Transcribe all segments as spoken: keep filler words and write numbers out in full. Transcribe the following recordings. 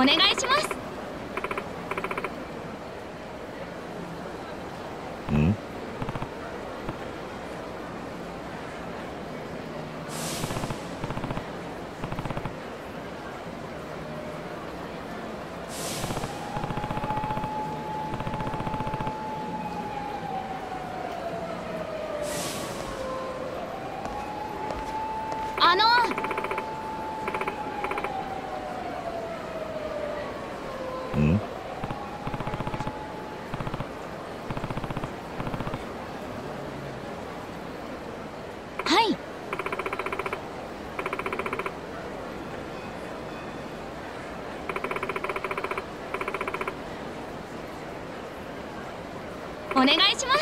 願いします。 ん？ あのん？ はい。お願いします。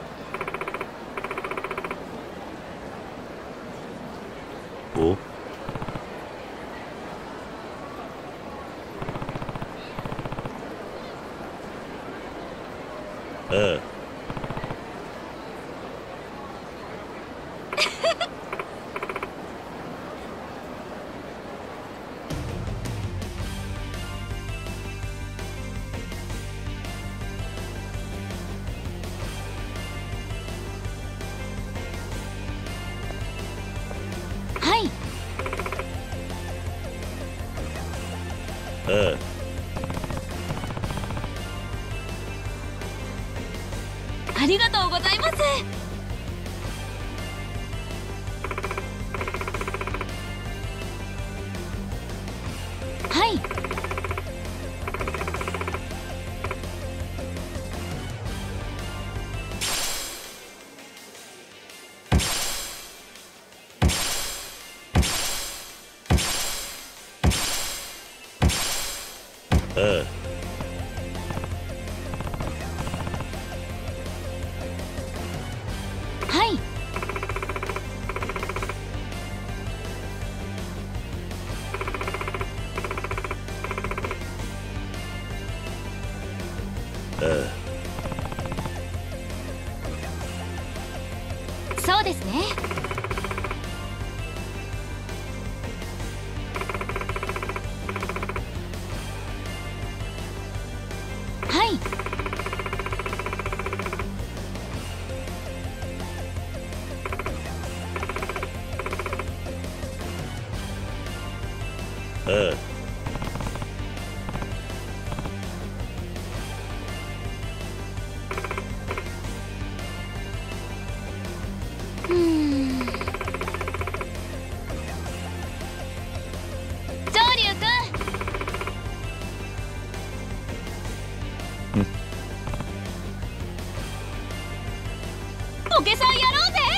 お？ああ。 はい。 ああ。 ありがとうございます。はい。 ああ。 はい。 ああ。 そうですね。はい。 ああ。 うーん。上流くん。 ん？ ポケさんやろうぜ。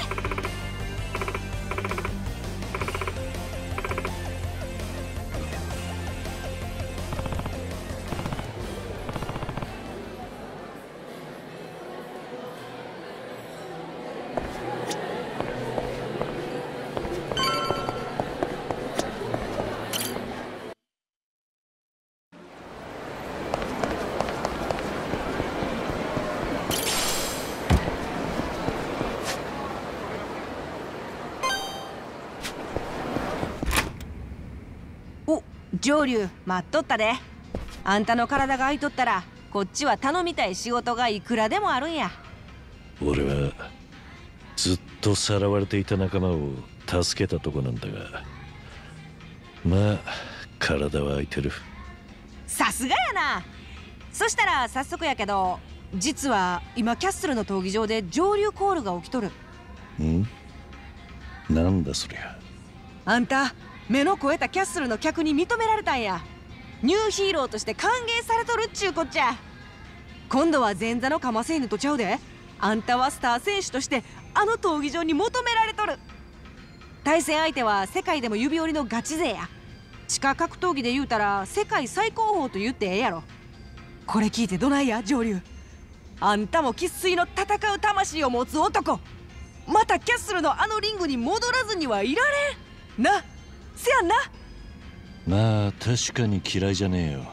お、上流待っとったで。あんたの体が空いとったらこっちは頼みたい仕事がいくらでもあるんや。 俺はずっとさらわれていた仲間を助けたとこなんだが、まあ体は空いてる。 さすがやな。そしたら早速やけど、実は今キャッスルの闘技場で上流コールが起きとる。 ん？なんだそりゃ。 あんた目の肥えたキャッスルの客に認められたんや。ニューヒーローとして歓迎されとるっちゅうこっちゃ。今度は前座のカマセイヌとちゃうで。あんたはスター選手としてあの闘技場に求められとる。対戦相手は世界でも指折りのガチ勢や。地下格闘技で言うたら世界最高峰と言ってええやろ。これ聞いてどないや上流。あんたも生粋の戦う魂を持つ男。またキャッスルのあのリングに戻らずにはいられんな。せやんな。 まあ確かに嫌いじゃねえよ。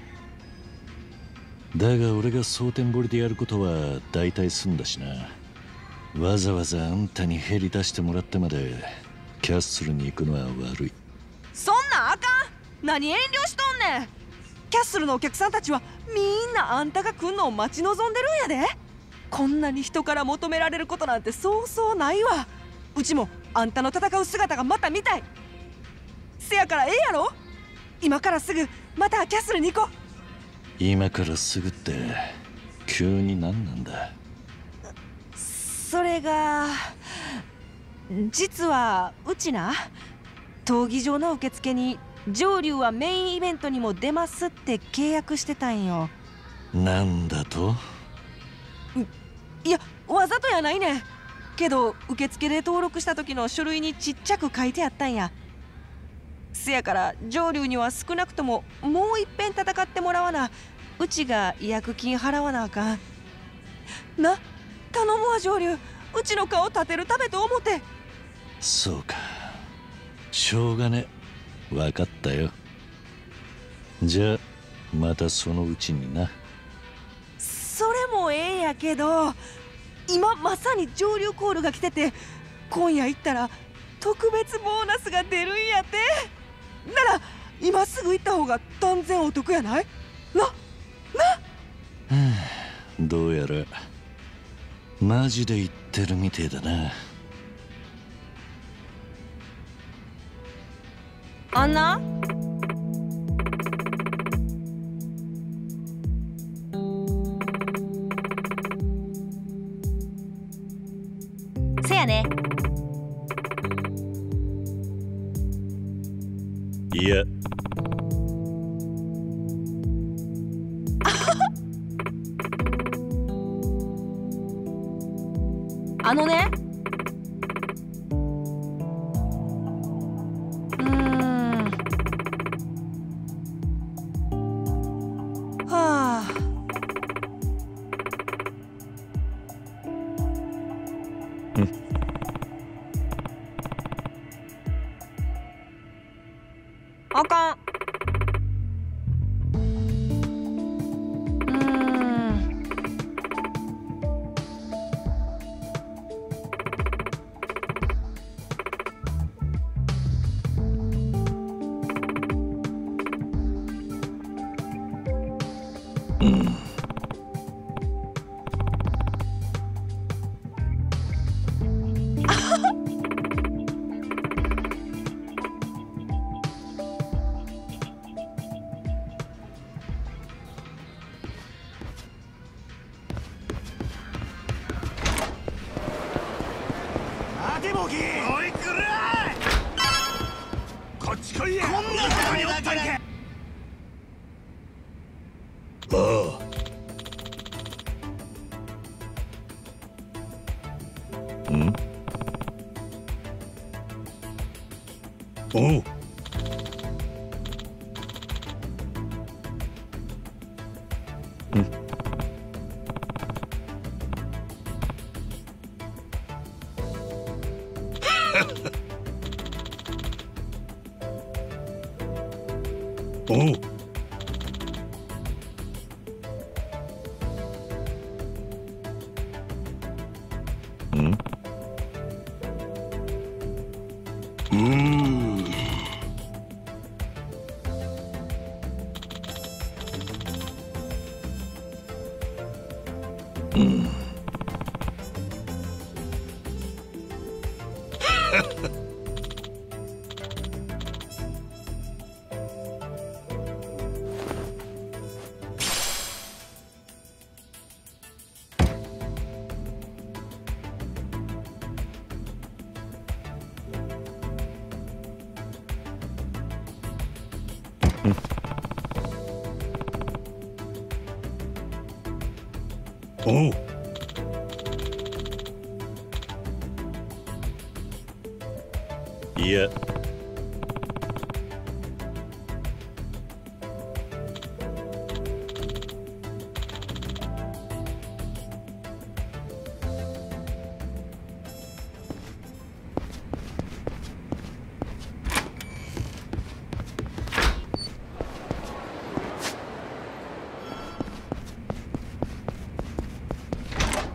だが俺が蒼天堀でやることは大体済んだしな。わざわざあんたにヘリ出してもらってまでキャッスルに行くのは悪い。 そんなんあかん。何遠慮しとんねん。 キャッスルのお客さんたちはみんなあんたが来んのを待ち望んでるんやで。こんなに人から求められることなんてそうそうないわ。うちもあんたの戦う姿がまた見たい。せやからええやろ、今からすぐまたキャッスルに行こう。 今からすぐって急に何なんだ。 それが実はうちな、闘技場の受付に上流はメインイベントにも出ますって契約してたんよ。 なんだと。 いやわざとやないねんけど、受付で登録した時の書類にちっちゃく書いてあったんや。せやから上流には少なくとももういっぺん戦ってもらわな、うちが違約金払わなあかんな。頼むわ上流、うちの顔立てるためと思って。 そうか、しょうがね、分かったよ。じゃあまたそのうちにな。 それもええんやけど、今まさに上流コールが来てて、今夜行ったら特別ボーナスが出るんやって。なら今すぐ行った方が断然お得やないな。などうやらマジで言ってるみてえだな。 あんなせやね。 いやあのね、うーんはああかん。うーん待てボギー、おいくらこっち来いや。こんなとこにおったんか。 ああ、んおう。おう。ん？うーん。うん。おう。いや。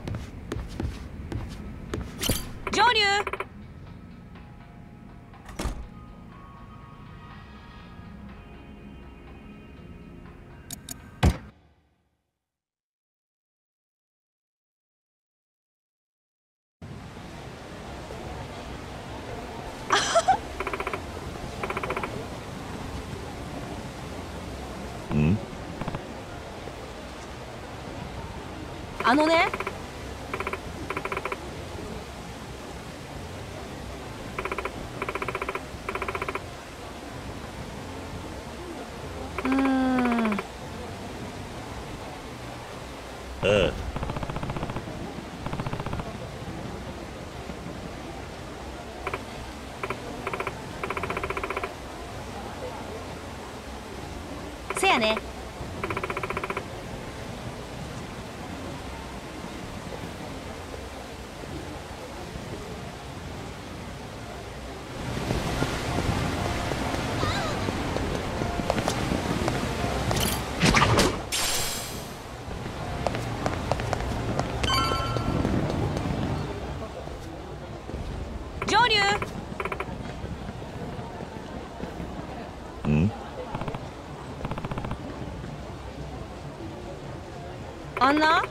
上流ん？ あのね、うーん、 ああ。 せやね。上流。 ん？ あんな。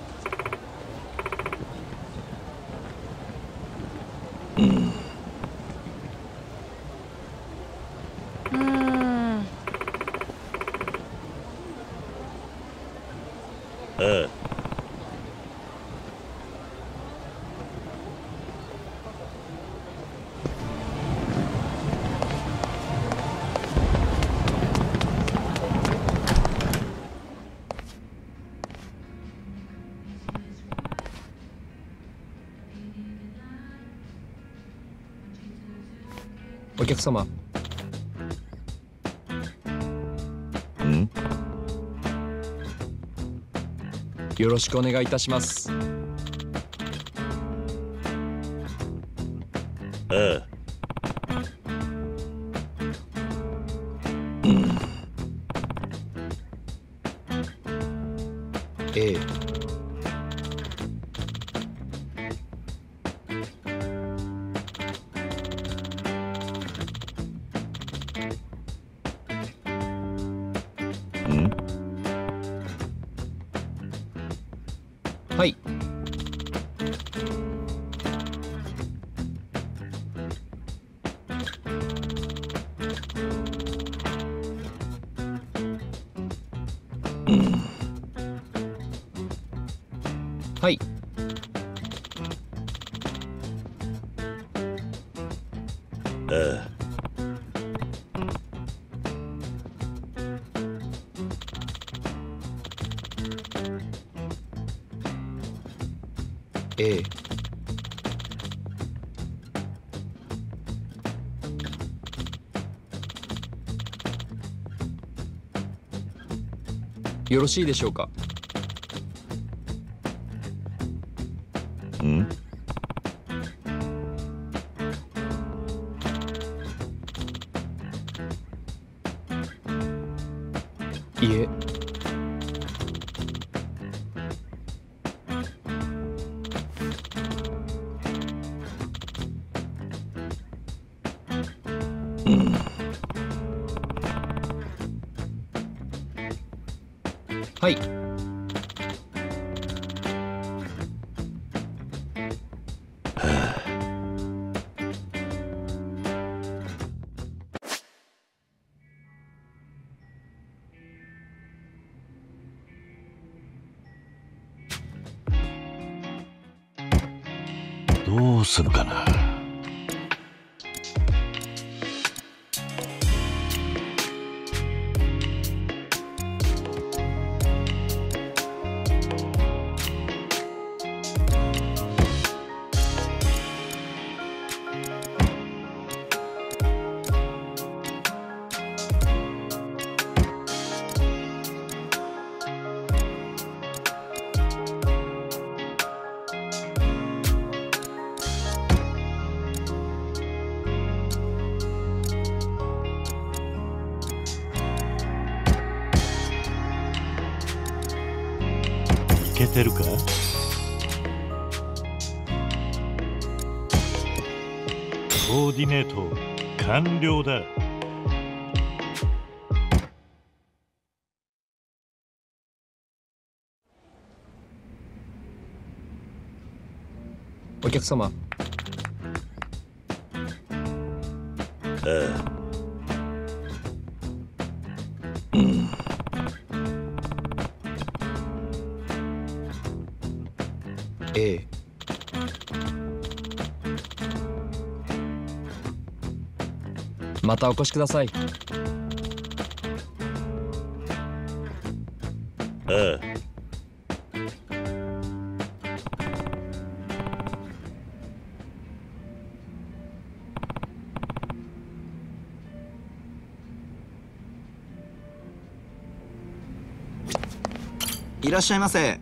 うん。 うーん。 ああ。 お客様。 ん？ よろしくお願いいたします。 ああ。 ええ。 ん？ はい。はい。 ああ。 ええ。よろしいでしょうか。 ん？ いえ。はい。 どうするかな。いけてるか？コーディネート完了だ。 お客様。 ああ。うん。 A。またお越しください。 ああ。 いらっしゃいませ。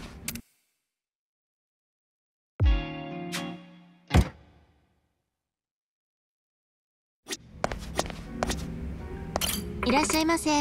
いらっしゃいませ。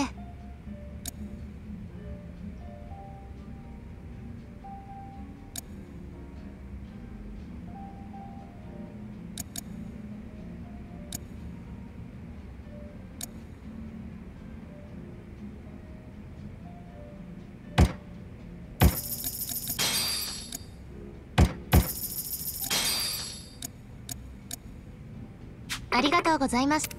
ありがとうございます。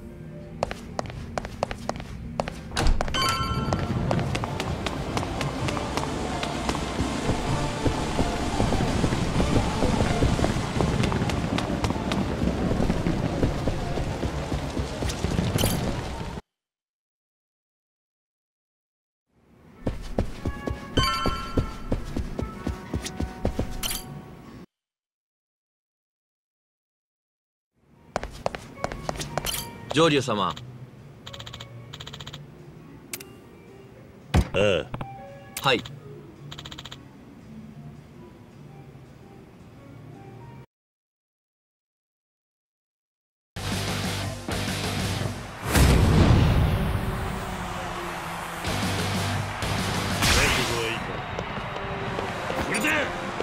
上流様。 ああ。 はい。 これで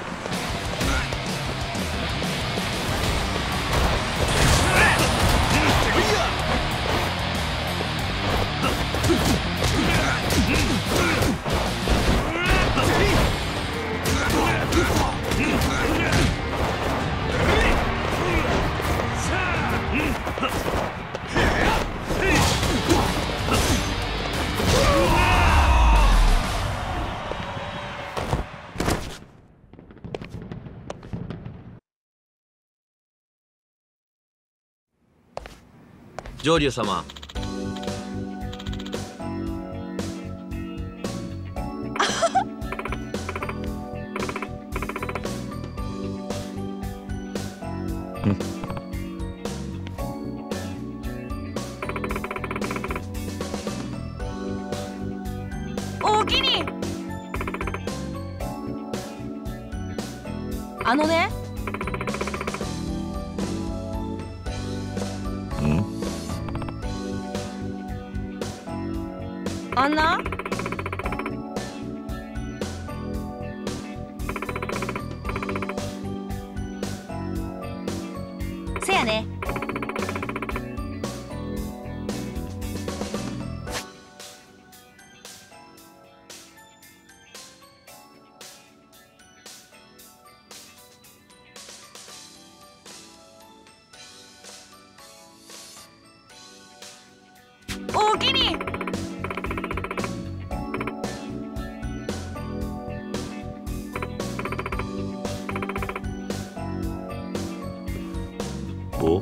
上流様。 おおきに。あのね。あんなせやね。おおきに。 お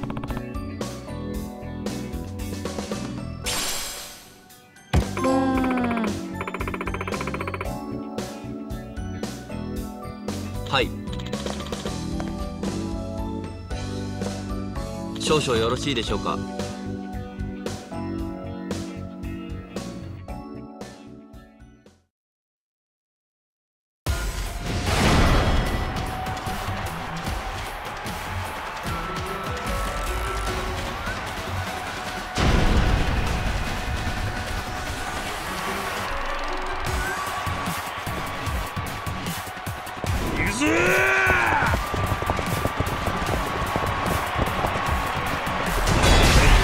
はい。少々よろしいでしょうか。 行くぞー。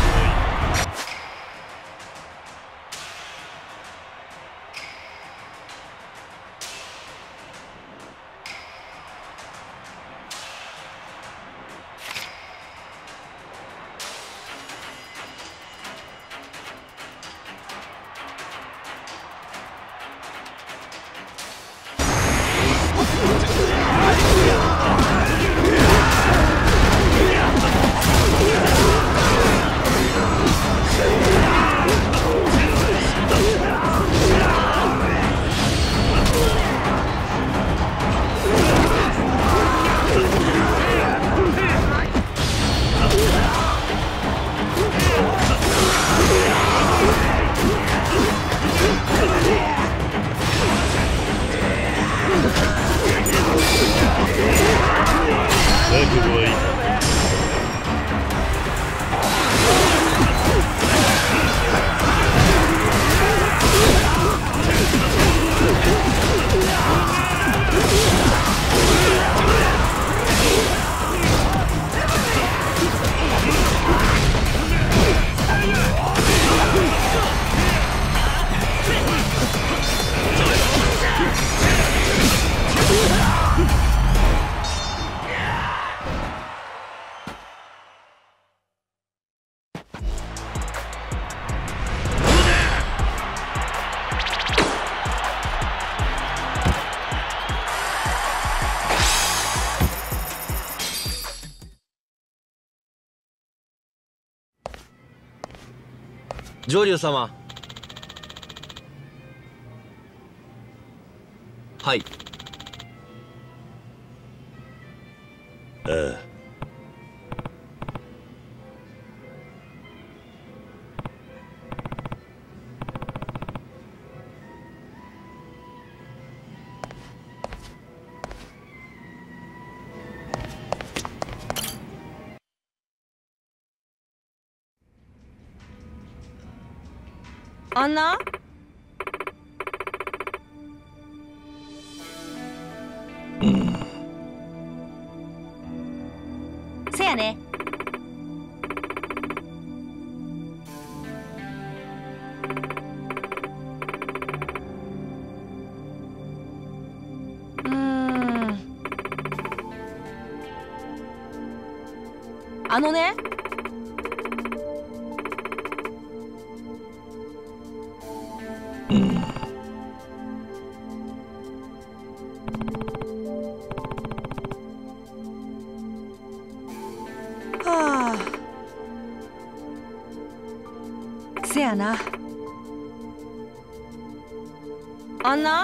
上流様。はい。 ああ。 あんなせやね。うーん。あのね。はあ。せやな。あんな。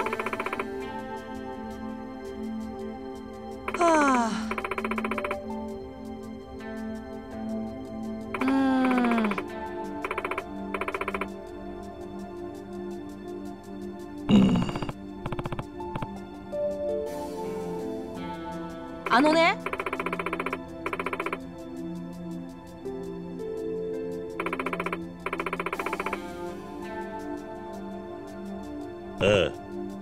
はあ。うーん。あのね。 ああ。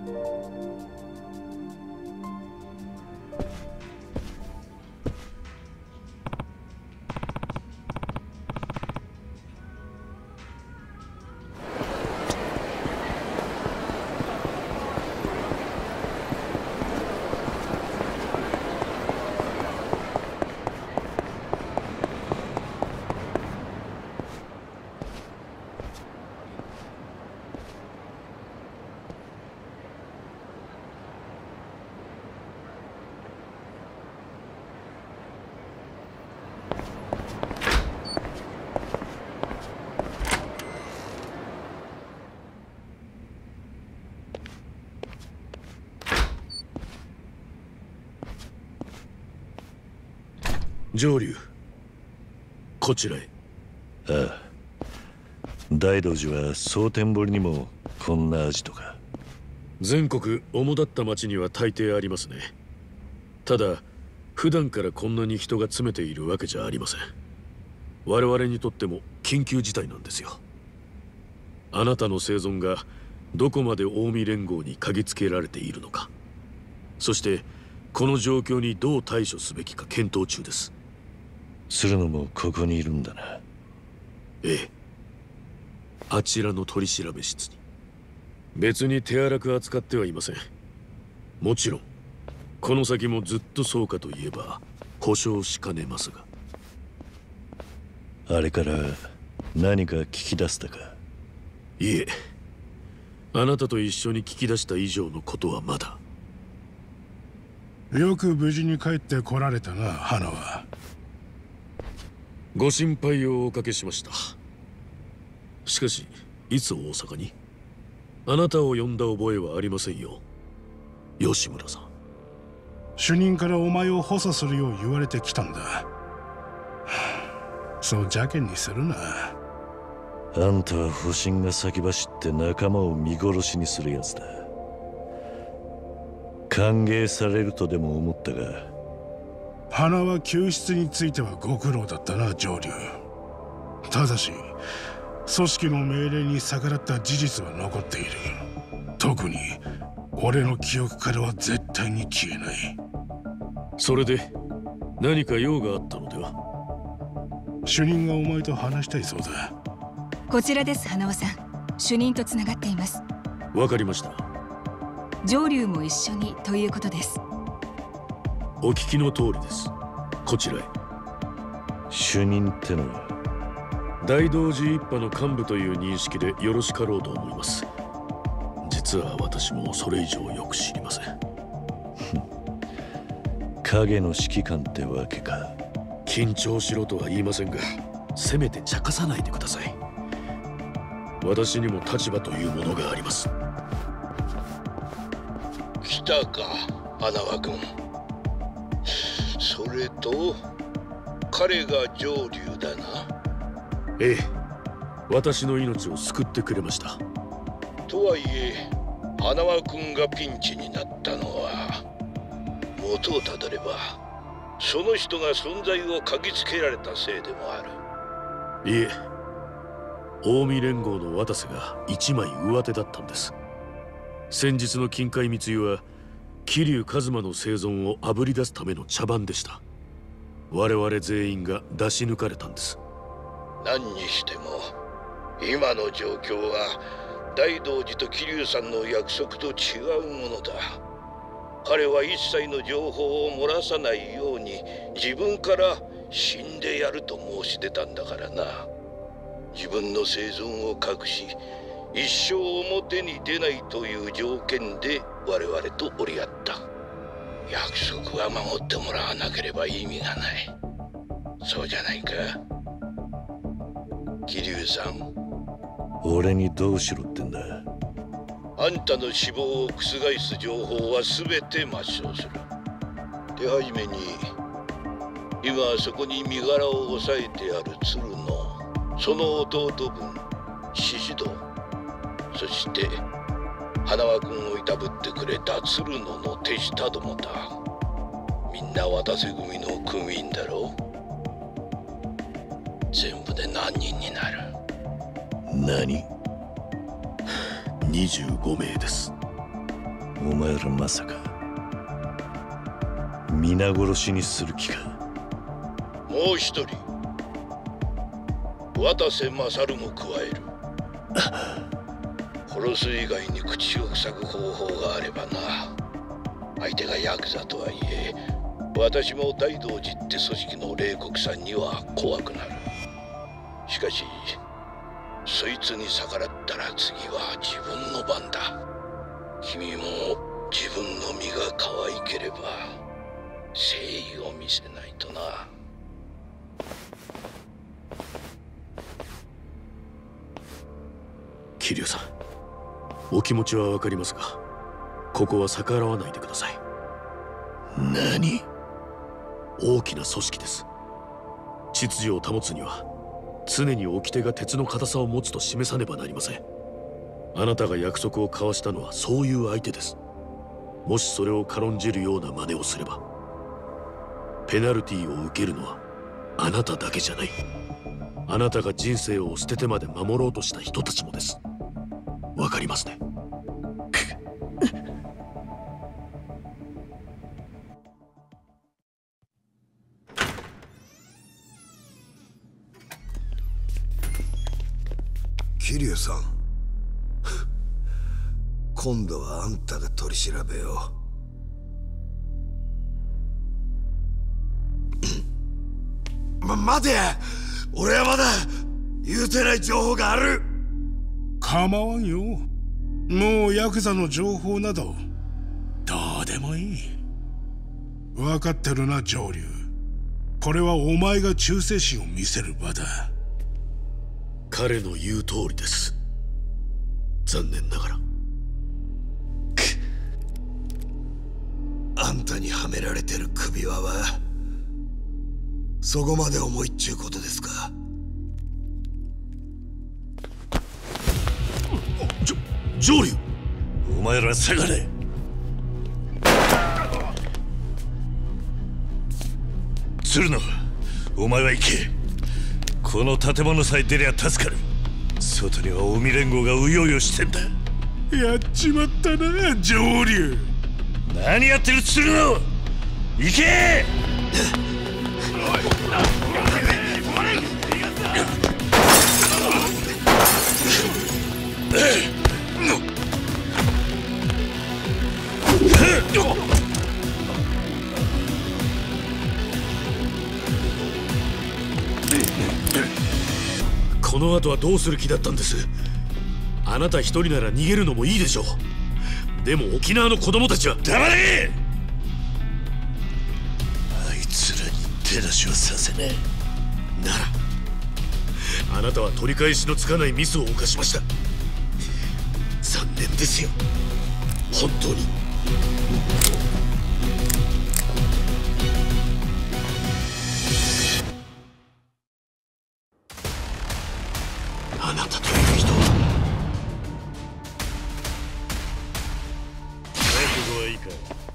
上流、こちらへ。 ああ。大道寺は蒼天堀にもこんなアジトか。 全国主だった町には大抵ありますね。ただ普段からこんなに人が詰めているわけじゃありません。我々にとっても緊急事態なんですよ。あなたの生存がどこまで近江連合に嗅ぎつけられているのか、そしてこの状況にどう対処すべきか検討中です。 するのもここにいるんだな。 ええ、あちらの取り調べ室に。別に手荒く扱ってはいません。もちろんこの先もずっとそうかといえば保証しかねますが。 あれから何か聞き出したか？ いえ、あなたと一緒に聞き出した以上のことはまだ。 よく無事に帰ってこられたな、花は。 ご心配をおかけしました。しかしいつ大阪に？あなたを呼んだ覚えはありませんよ、吉村さん。 主任からお前を補佐するよう言われてきたんだ。そう邪険にするな。 あんたは保身が先走って仲間を見殺しにするやつだ。歓迎されるとでも思ったが。 花は救出についてはご苦労だったな、上流。ただし組織の命令に逆らった事実は残っている。特に俺の記憶からは絶対に消えない。 それで何か用があったのでは？ 主任がお前と話したいそうだ。 こちらです、花輪さん。主任とつながっています。 わかりました。 上流も一緒にということです。 お聞きの通りです。こちらへ。 主任ってのは大道寺一派の幹部という認識でよろしかろうと思います。実は私もそれ以上よく知りません。 影の指揮官ってわけか。 緊張しろとは言いませんが、せめて茶化さないでください。 私にも立場というものがあります。 来たか、花輪君。それと彼が上流だな。 ええ、私の命を救ってくれました。 とはいえ花輪君がピンチになったのは、元をたどればその人が存在を嗅ぎつけられたせいでもある。 いえ、近江連合の渡瀬が一枚上手だったんです。先日の金塊密輸は桐生一馬の生存をあぶり出すための茶番でした。我々全員が出し抜かれたんです。 何にしても今の状況は大道寺と桐生さんの約束と違うものだ。彼は一切の情報を漏らさないように自分から死んでやると申し出たんだからな。自分の生存を隠し一生表に出ないという条件で我々と折り合った。約束は守ってもらわなければ意味がない。そうじゃないか、桐生さん。 俺にどうしろってんだ。 あんたの死亡を覆す情報は全て抹消する。手始めに今そこに身柄を押さえてある鶴のその弟分宍戸、そして花輪君をいたぶってくれた鶴野の手下どもだ。みんな渡瀬組の組員だろう。全部で何人になる？ 何？ にじゅうごめいです。 お前らまさか皆殺しにする気か？ もう一人渡瀬勝も加える。殺す以外に口を塞ぐ方法があればな。相手がヤクザとはいえ私も大道寺って組織の冷酷さんには怖くなる。しかしそいつに逆らったら次は自分の番だ。君も自分の身が可愛ければ誠意を見せないとな。 桐生さん、お気持ちはわかりますが、ここは逆らわないでください。 何？ 大きな組織です。秩序を保つには常に掟が鉄の硬さを持つと示さねばなりません。あなたが約束を交わしたのはそういう相手です。もしそれを軽んじるような真似をすればペナルティーを受けるのはあなただけじゃない。あなたが人生を捨ててまで守ろうとした人たちもです。わかりますね？ 桐生さん、今度はあんたが取り調べを。ま、待て！俺はまだ言うてない情報がある。 構わんよ。もうヤクザの情報などどうでもいい。分かってるな上流。これはお前が忠誠心を見せる場だ。 彼の言う通りです。残念ながら。 あんたにはめられてる首輪はそこまで重いっちゅうことですか？ じょ上流、 お前ら下がれ。鶴野、お前は行け。この建物さえ出りゃ助かる。外には近江連合がうようよしてんだ。 やっちまったな上流。 何やってる鶴野、行け。 この後はどうする気だったんです？あなた一人なら逃げるのもいいでしょう。でも沖縄の子供たちは。 黙れ！あいつらに手出しはさせねえ。 ならあなたは取り返しのつかないミスを犯しました。 念ですよ。本当に。あなたという人は。 覚悟はいいか。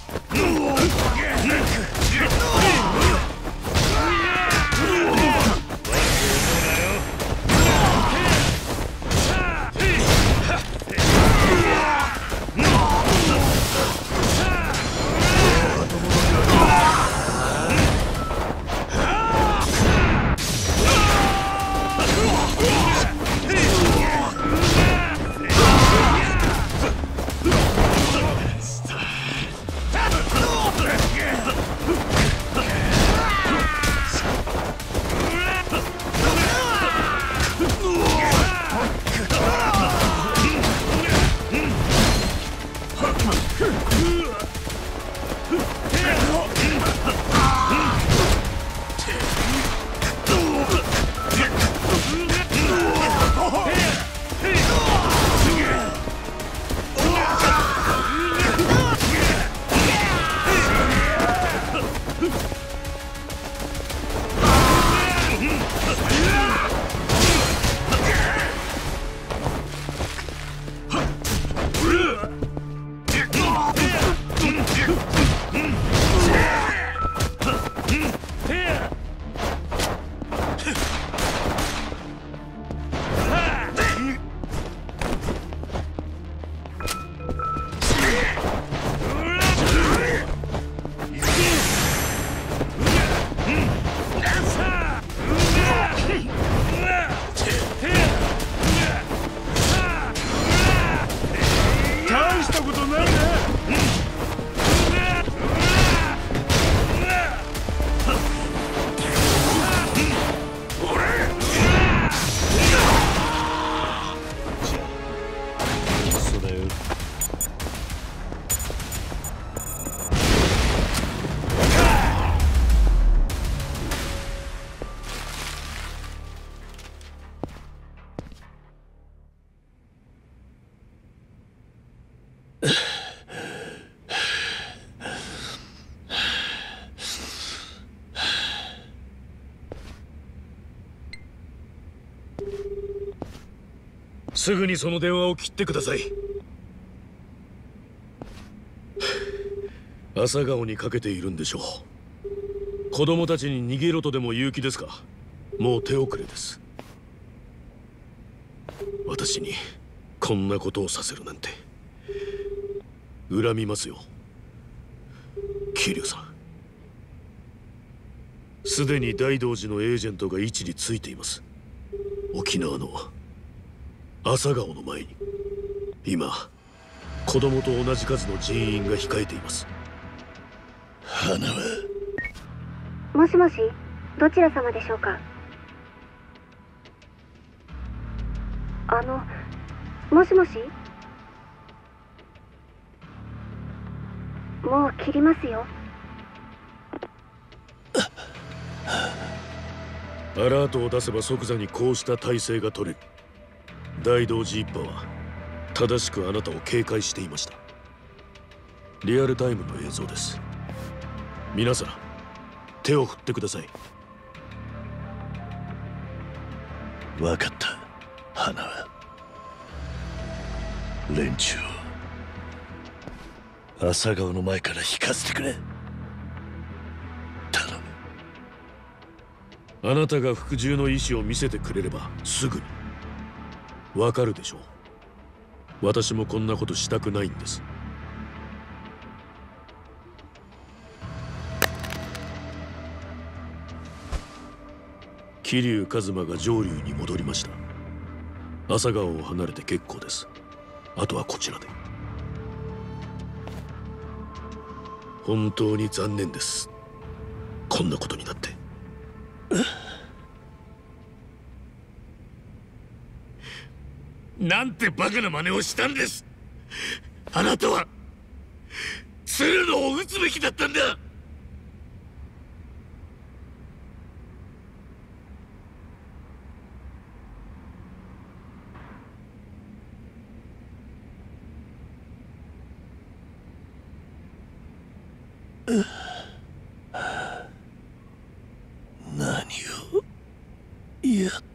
すぐにその電話を切ってください。朝顔にかけているんでしょう。子供たちに逃げろとでも言う気ですか。もう手遅れです。私にこんなことをさせるなんて恨みますよ。桐生さん、すでに大道寺のエージェントが位置についています。沖縄の朝顔の前に今子供と同じ数の人員が控えています。 花は。 もしもし、どちら様でしょうか。あの、もしもし、もう切りますよ。 アラートを出せば即座にこうした体制が取れる。大道寺一派は正しくあなたを警戒していました。リアルタイムの映像です。皆さん手を振ってください。 分かった、花は。連中を朝顔の前から引かせてくれ。頼む。あなたが服従の意思を見せてくれればすぐにわかるでしょう。私もこんなことしたくないんです。桐生一馬が上流に戻りました。朝顔を離れて結構です。あとはこちらで。本当に残念です、こんなことになって。なんてバカな真似をしたんです。あなたは鶴野を撃つべきだったんだ。 やっ